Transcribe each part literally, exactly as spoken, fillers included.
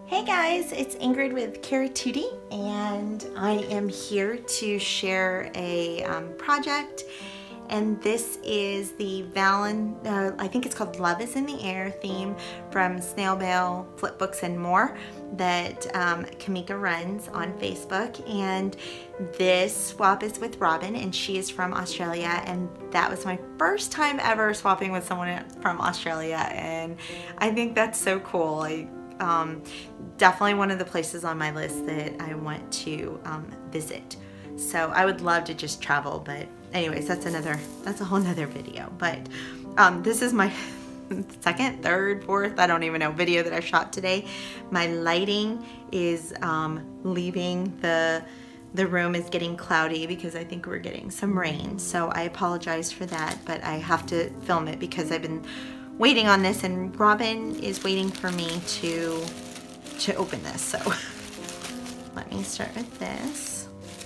Hey guys, it's Ingrid with Karatootie, and I am here to share a um, project, and this is the Valen, uh, I think it's called Love is in the Air theme from SNAIL, Flipbooks, and more that um, Kamika runs on Facebook. And this swap is with Robyn, and she is from Australia, and that was my first time ever swapping with someone from Australia, and I think that's so cool. I, Um, definitely one of the places on my list that I want to um, visit. So I would love to just travel, but anyways, that's another, that's a whole nother video. But um, this is my second, third, fourth, I don't even know, video that I shot today. My lighting is um, leaving the the room is getting cloudy because I think we're getting some rain. So I apologize for that, but I have to film it because I've been waiting on this, and Robyn is waiting for me to to open this. So let me start with this.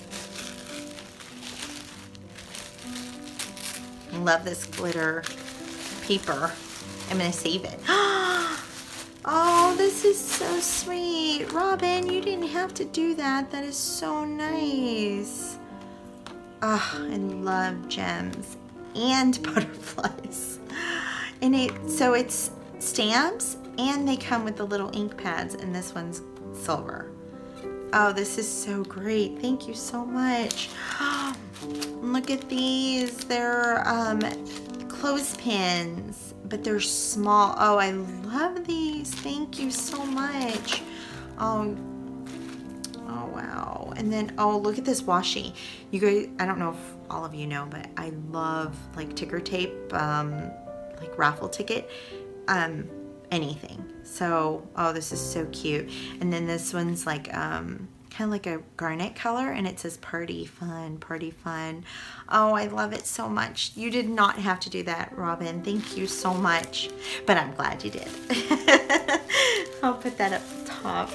I love this glitter paper. I'm gonna save it. Oh, this is so sweet. Robyn, you didn't have to do that. That is so nice. Oh, I love gems and butterflies. And it, so it's stamps, and they come with the little ink pads, and this one's silver. Oh, this is so great. Thank you so much. Look at these. They're um, clothespins, but they're small. Oh, I love these. Thank you so much. Oh, oh wow. And then, oh, look at this washi. You guys, I don't know if all of you know, but I love like ticker tape, um, like raffle ticket, um, anything. So, oh, this is so cute. And then this one's like, um, kind of like a garnet color, and it says party fun, party fun. Oh, I love it so much. You did not have to do that, Robyn. Thank you so much. But I'm glad you did. I'll put that up top.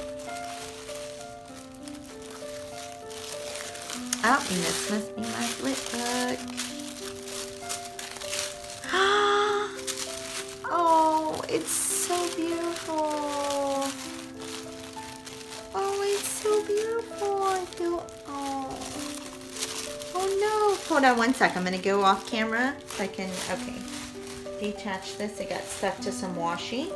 Oh, and this must be my Flipbook. Oh, it's so beautiful. Oh, it's so beautiful. I feel, oh. Oh no. Hold on one sec. I'm going to go off camera so I can, okay. Detach this. It got stuck to some washi.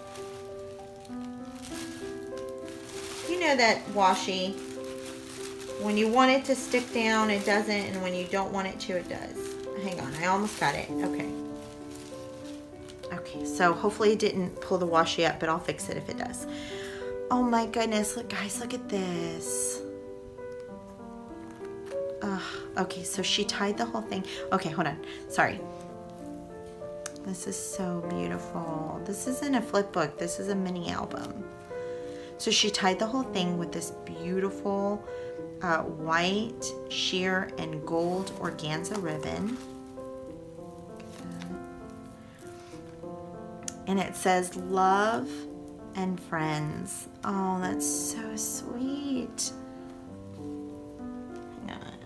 You know that washi, when you want it to stick down, it doesn't, and when you don't want it to, it does. Hang on. I almost got it. Okay. Okay, so hopefully it didn't pull the washi up, but I'll fix it if it does. Oh my goodness, look guys, look at this. Uh, okay, so she tied the whole thing. Okay, hold on, sorry. This is so beautiful. This isn't a flip book, this is a mini album. So she tied the whole thing with this beautiful uh, white, sheer, and gold organza ribbon. And it says love and friends. Oh, that's so sweet. Hang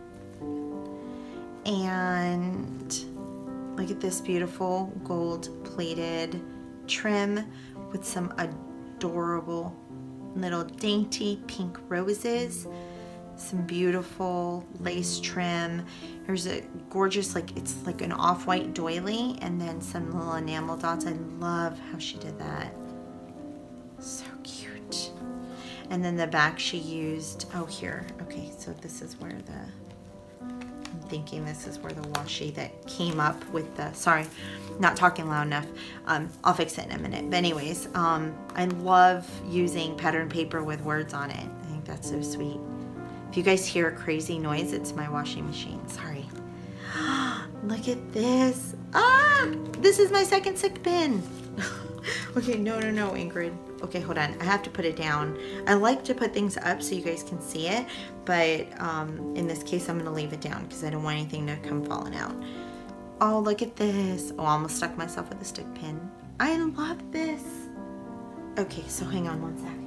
on. And look at this beautiful gold plated trim with some adorable little dainty pink roses. Some beautiful lace trim. There's a gorgeous, like, it's like an off-white doily, and then some little enamel dots. I love how she did that. So cute. And then the back she used, oh here, okay, so this is where the, I'm thinking this is where the washi that came up with the, sorry, not talking loud enough. Um, I'll fix it in a minute. But anyways, um, I love using pattern paper with words on it. I think that's so sweet. If you guys hear a crazy noise, it's my washing machine. Sorry. Look at this. Ah! This is my second stick pin. Okay, no, no, no, Ingrid. Okay, hold on. I have to put it down. I like to put things up so you guys can see it, but um, in this case, I'm going to leave it down because I don't want anything to come falling out. Oh, look at this. Oh, I almost stuck myself with a stick pin. I love this. Okay, so hang on one second.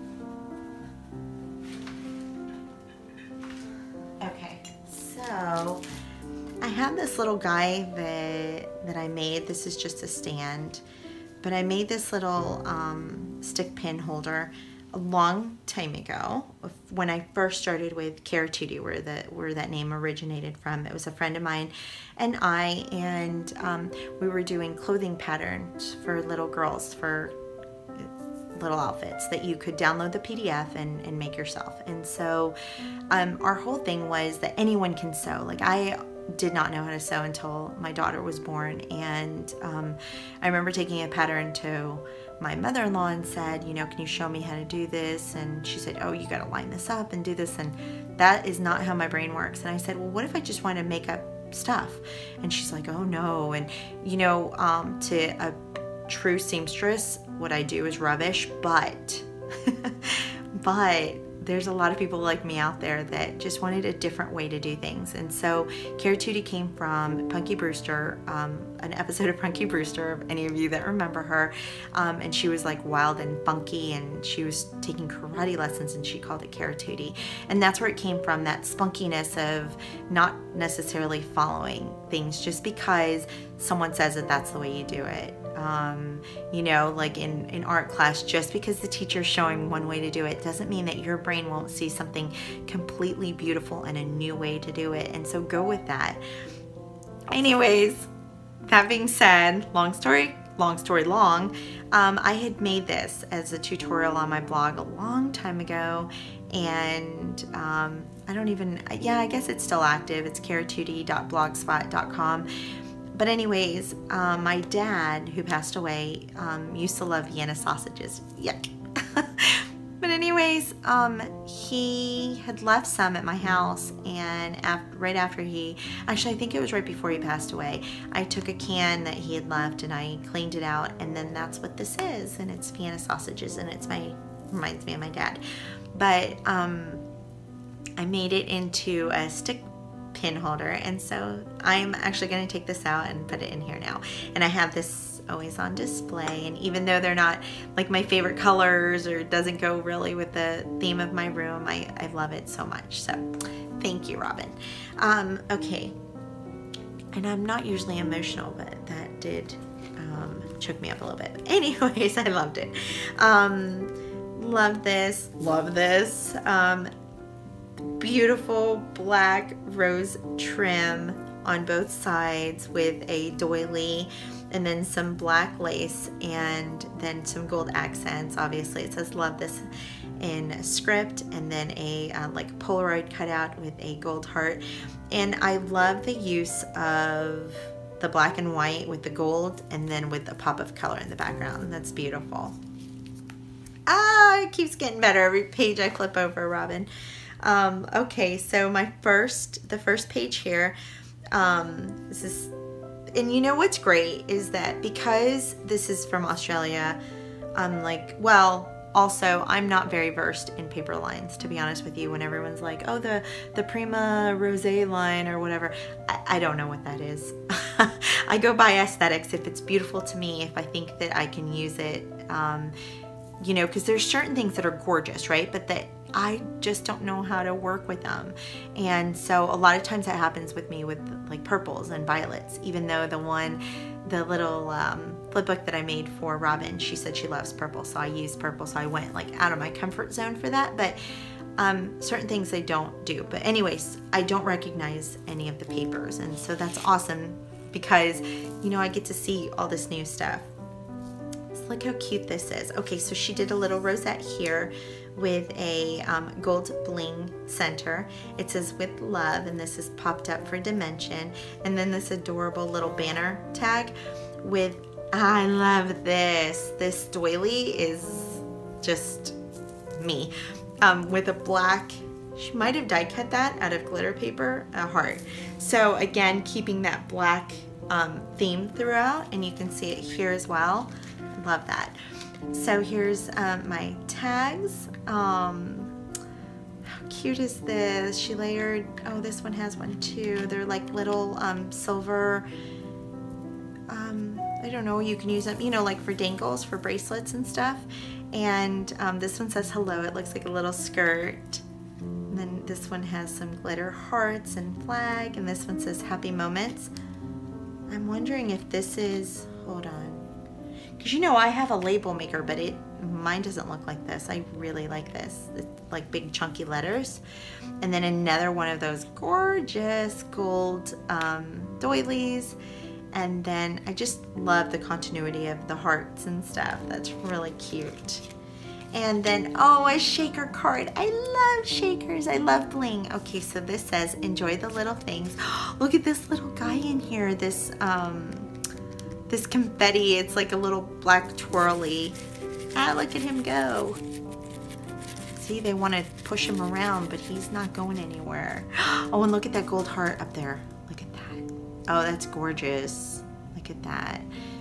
So I have this little guy that, that I made. This is just a stand, but I made this little um, stick pin holder. a long time ago, when I first started with Karatootie, where the where that name originated from. It was a friend of mine and I, and um, we were doing clothing patterns for little girls, for little outfits that you could download the P D F and, and make yourself. And so um, our whole thing was that anyone can sew. Like, I did not know how to sew until my daughter was born, and um, I remember taking a pattern to my mother-in-law and said, you know, can you show me how to do this? And she said, oh, you got to line this up and do this, and that is not how my brain works. And I said, well, what if I just want to make up stuff? And she's like, oh no. And you know, um, to a true seamstress, what I do is rubbish, but but there's a lot of people like me out there that just wanted a different way to do things. And so Karatootie came from Punky Brewster, um, an episode of Punky Brewster, any of you that remember her. Um, and she was like wild and funky, and she was taking karate lessons, and she called it Karatootie. And that's where it came from, that spunkiness of not necessarily following things just because someone says that that's the way you do it. Um, you know, like in, in art class, just because the teacher's showing one way to do it doesn't mean that your brain won't see something completely beautiful and a new way to do it. And so go with that. Anyways, that being said, long story, long story long, um, I had made this as a tutorial on my blog a long time ago, and um, I don't even, yeah, I guess it's still active. It's karatootie dot blogspot dot com. But anyways, um, my dad, who passed away, um, used to love Vienna sausages. Yuck. But anyways, um, he had left some at my house, and after, right after he, actually I think it was right before he passed away, I took a can that he had left and I cleaned it out, and then that's what this is, and it's Vienna sausages, and it's my, reminds me of my dad. But um, I made it into a stick pin holder, and so I'm actually going to take this out and put it in here now. And I have this always on display, and even though they're not like my favorite colors or doesn't go really with the theme of my room, I, I love it so much. So thank you, Robyn. Um, okay, and I'm not usually emotional, but that did um, choke me up a little bit. Anyways, I loved it. Um, love this, love this. Um, beautiful black rose trim on both sides with a doily, and then some black lace, and then some gold accents. Obviously it says love this in script, and then a uh, like Polaroid cutout with a gold heart. And I love the use of the black and white with the gold, and then with a pop of color in the background. That's beautiful. Ah, it keeps getting better every page I flip over, Robyn. Um, okay, so my first, the first page here, um, this is, and you know what's great is that because this is from Australia, I'm like, well, also, I'm not very versed in paper lines, to be honest with you. When everyone's like, oh, the, the Prima Rosé line or whatever, I, I don't know what that is. I go by aesthetics. If it's beautiful to me, if I think that I can use it, um, you know, because there's certain things that are gorgeous, right? But that I just don't know how to work with them. And so a lot of times that happens with me with like purples and violets, even though the one, the little um, flip book that I made for Robyn, she said she loves purple, so I used purple, so I went like out of my comfort zone for that. But um, certain things I don't do. But anyways, I don't recognize any of the papers, and so that's awesome because, you know, I get to see all this new stuff. So look how cute this is. Okay, so she did a little rosette here with a um, gold bling center. It says with love, and this is popped up for dimension. And then this adorable little banner tag with, I love this. This doily is just me. Um, with a black, she might have die cut that out of glitter paper, a heart. So again, keeping that black um, theme throughout, and you can see it here as well. Love that. So here's um, my tags. Um, how cute is this? She layered, oh, this one has one too. They're like little um, silver, um, I don't know, you can use them, you know, like for dangles, for bracelets and stuff. And um, this one says hello. It looks like a little skirt. And then this one has some glitter hearts and flag. And this one says happy moments. I'm wondering if this is, hold on. Because you know, I have a label maker, but it mine doesn't look like this. I really like this. It's like big chunky letters. And then another one of those gorgeous gold um, doilies. And then I just love the continuity of the hearts and stuff. That's really cute. And then, oh, a shaker card. I love shakers. I love bling. Okay, so this says, enjoy the little things. Look at this little guy in here. This, um, this confetti. It's like a little black twirly. Ah, look at him go. See, they want to push him around, but he's not going anywhere. Oh, and look at that gold heart up there. Look at that. Oh, that's gorgeous. Look at that.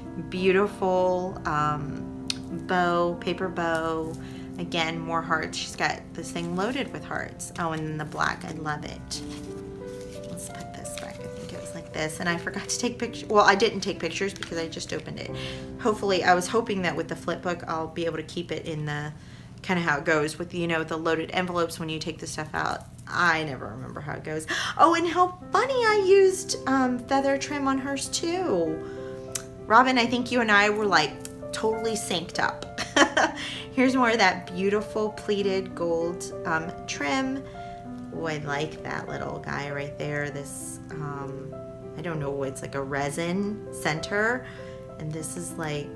Beautiful, um, bow, paper bow. Again, more hearts. She's got this thing loaded with hearts. Oh, and then the black. I love it. Let's put this back. I think it was like this. And I forgot to take pictures. Well, I didn't take pictures because I just opened it. Hopefully, I was hoping that with the Flipbook, I'll be able to keep it in the kind of how it goes with, you know, the loaded envelopes when you take the stuff out. I never remember how it goes. Oh, and how funny, I used um, feather trim on hers too. Robyn, I think you and I were like totally synced up. Here's more of that beautiful pleated gold um, trim. Oh, I like that little guy right there. This, um, I don't know, it's like a resin center. And this is like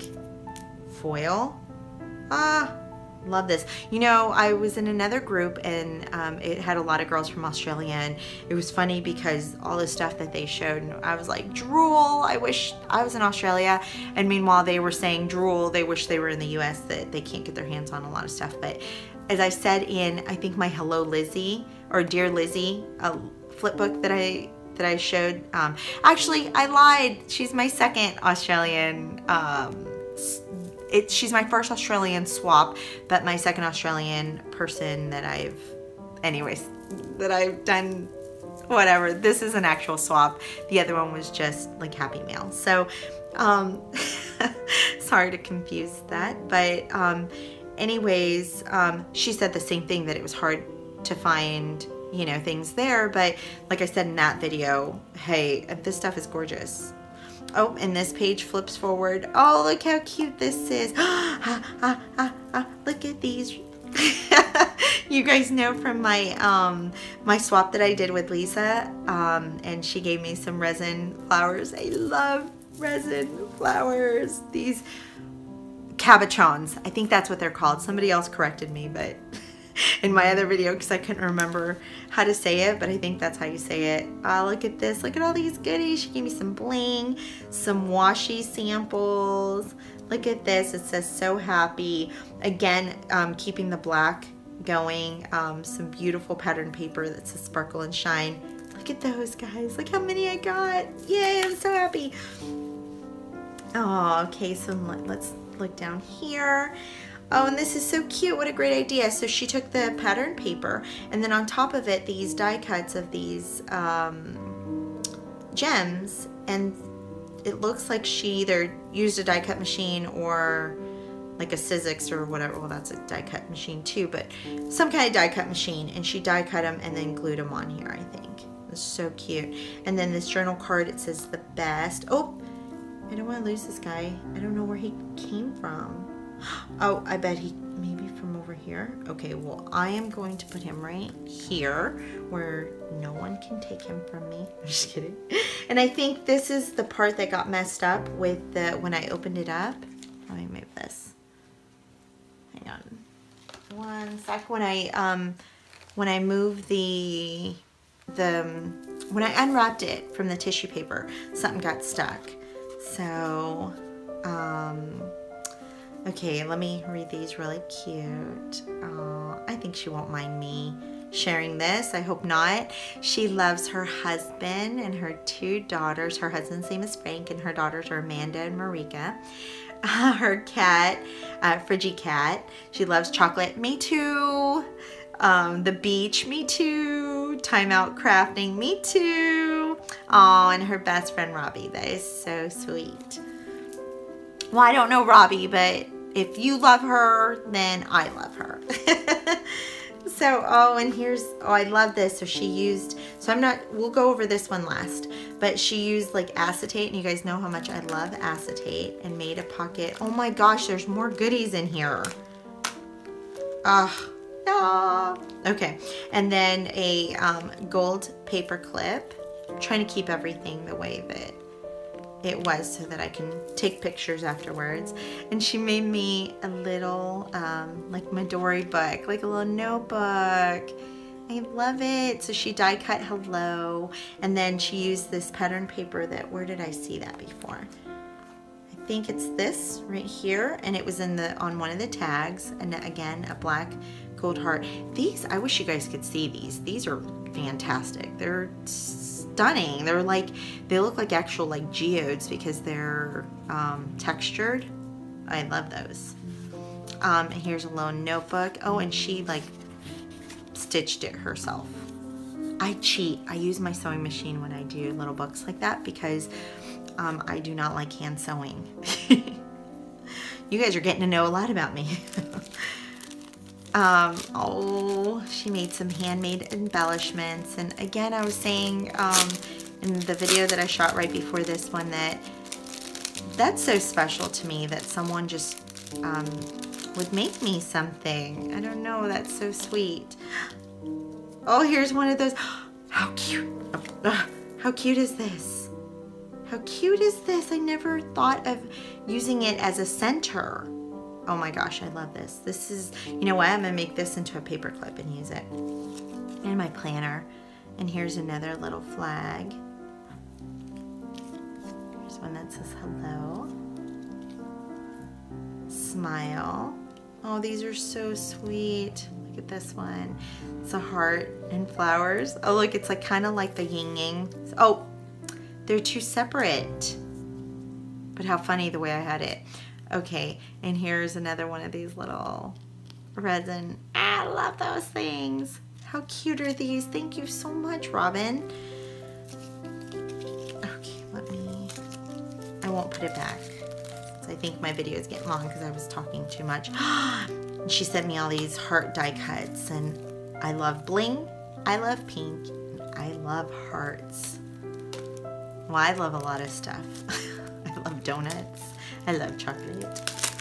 foil. Ah, love this. You know, I was in another group and um, it had a lot of girls from Australia, and it was funny because all the stuff that they showed, and I was like, drool, I wish I was in Australia. And meanwhile, they were saying drool, they wish they were in the U S, that they can't get their hands on a lot of stuff. But as I said in, I think my Hello Lizzie or Dear Lizzie uh, Flipbook that I that I showed, um, actually I lied. She's my second Australian um, It, she's my first Australian swap, but my second Australian person that I've, anyways, that I've done, whatever. This is an actual swap. The other one was just like Happy Mail. So, um, sorry to confuse that. But um, anyways, um, she said the same thing, that it was hard to find, you know, things there. But like I said in that video, hey, this stuff is gorgeous. Oh, and this page flips forward. Oh, look how cute this is. ah, ah, ah, ah, look at these. You guys know from my um, my swap that I did with Lisa, um, and she gave me some resin flowers. I love resin flowers. These cabochons. I think that's what they're called. Somebody else corrected me, but in my other video, because I couldn't remember how to say it, but I think that's how you say it. Oh, look at this. Look at all these goodies. She gave me some bling, some washi samples. Look at this. It says so happy. Again, um, keeping the black going. Um, some beautiful pattern paper that says sparkle and shine. Look at those, guys. Look how many I got. Yay, I'm so happy. Oh, okay, so let's look down here. Oh, and this is so cute. What a great idea. So she took the pattern paper, and then on top of it, these die cuts of these um, gems, and it looks like she either used a die cut machine or like a Sizzix or whatever. Well, that's a die cut machine too, but some kind of die cut machine, and she die cut them and then glued them on here, I think. It's so cute. And then this journal card, it says the best. Oh, I don't want to lose this guy. I don't know where he came from. Oh, I bet he maybe from over here. Okay, well, I am going to put him right here where no one can take him from me. I'm just kidding. And I think this is the part that got messed up with the when I opened it up. Let me move this. Hang on one sec. When I um when I moved the the when I unwrapped it from the tissue paper, something got stuck. So um okay, let me read these really cute. Oh, I think she won't mind me sharing this. I hope not. She loves her husband and her two daughters. Her husband's name is Frank, and her daughters are Amanda and Marika. Uh, her cat, uh, Friggy Cat. She loves chocolate. Me too. Um, the beach. Me too. Time out crafting. Me too. Oh, and her best friend Robbie. That is so sweet. Well, I don't know Robbie, but if you love her, then I love her. So, oh, and here's, oh, I love this. So she used, so I'm not, we'll go over this one last, but she used like acetate, and you guys know how much I love acetate, and made a pocket. Oh my gosh, there's more goodies in here. Ah, ah. Okay, and then a um, gold paper clip. I'm trying to keep everything the way that it was so that I can take pictures afterwards. And she made me a little um, like midori book, like a little notebook. I love it. So she die cut hello, and then she used this pattern paper that, where did I see that before? I think it's this right here, and it was in the on one of the tags, and again a black gold heart. These, I wish you guys could see these. These are fantastic. They're stunning. They're like, they look like actual like geodes because they're um, textured. I love those. Um, and here's a little notebook. Oh, and she like stitched it herself. I cheat. I use my sewing machine when I do little books like that because um, I do not like hand sewing. You guys are getting to know a lot about me. Um, oh, she made some handmade embellishments. And again, I was saying um, in the video that I shot right before this one that that's so special to me that someone just um, would make me something. I don't know, that's so sweet. Oh, here's one of those. How cute. How cute is this? How cute is this? I never thought of using it as a center. Oh my gosh, I love this. This is, you know what? I'm gonna make this into a paper clip and use it in my planner. And here's another little flag. Here's one that says hello. Smile. Oh, these are so sweet. Look at this one. It's a heart and flowers. Oh, look, it's like kind of like the yin yang. Oh, they're two separate. But how funny the way I had it. Okay, and here's another one of these little resin. I love those things. How cute are these? Thank you so much, Robyn. Okay, let me, I won't put it back. I think my video is getting long because I was talking too much. She sent me all these heart die cuts, and I love bling, I love pink, and I love hearts. Well, I love a lot of stuff. I love donuts. I love chocolate.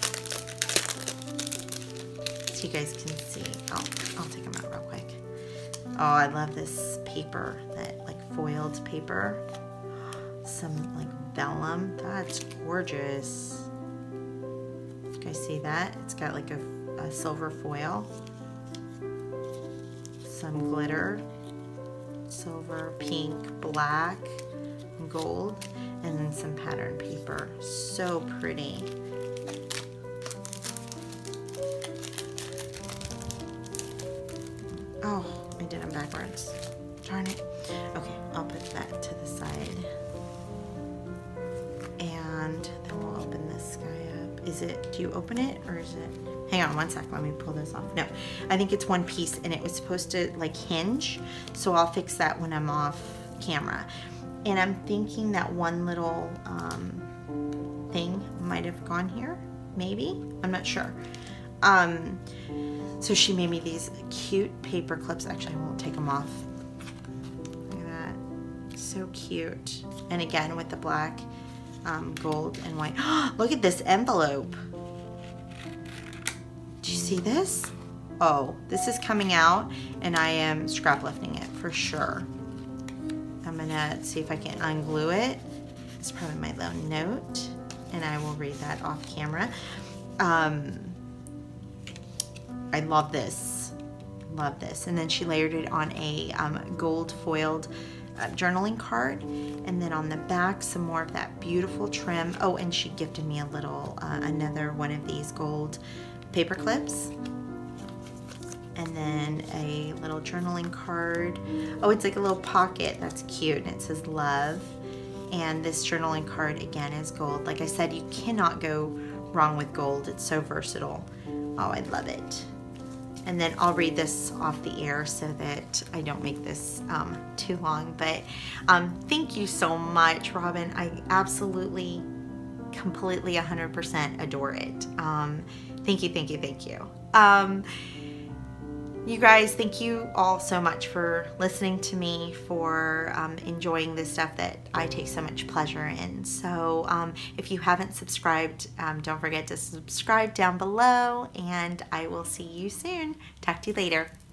So you guys can see. Oh, I'll take them out real quick. Oh, I love this paper, that like foiled paper. Some like vellum. That's gorgeous. You guys see that? It's got like a, a silver foil. Some glitter. Silver, pink, black, and gold. And then some pattern paper. So pretty. Oh, I did them backwards. Darn it. Okay, I'll put that to the side. And then we'll open this guy up. Is it, do you open it or is it? Hang on one sec, let me pull this off. No, I think it's one piece and it was supposed to like hinge. So I'll fix that when I'm off camera. And I'm thinking that one little um, thing might have gone here, maybe, I'm not sure. Um, so she made me these cute paper clips. Actually, I won't take them off. Look at that, so cute. And again, with the black, um, gold, and white. Look at this envelope. Do you see this? Oh, this is coming out, and I am scrap lifting it for sure. I'm gonna see if I can unglue it. It's probably my little note, and I will read that off camera. Um, I love this, love this. And then she layered it on a um, gold foiled uh, journaling card, and then on the back some more of that beautiful trim. Oh, and she gifted me a little, uh, another one of these gold paper clips. And then a little journaling card. Oh, it's like a little pocket. That's cute. And it says love. And this journaling card, again, is gold. Like I said, you cannot go wrong with gold. It's so versatile. Oh, I love it. And then I'll read this off the air so that I don't make this um, too long. But um, thank you so much, Robyn. I absolutely, completely, one hundred percent adore it. Um, thank you, thank you, thank you. Um, You guys, thank you all so much for listening to me, for um, enjoying this stuff that I take so much pleasure in. So um, if you haven't subscribed, um, don't forget to subscribe down below, and I will see you soon. Talk to you later.